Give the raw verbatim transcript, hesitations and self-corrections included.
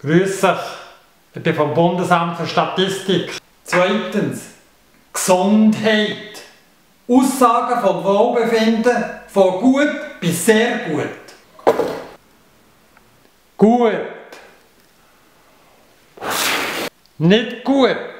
Grüß dich, ich bin vom Bundesamt für Statistik. Zweitens, Gesundheit. Aussagen vom Wohlbefinden von gut bis sehr gut. Gut. Nicht gut.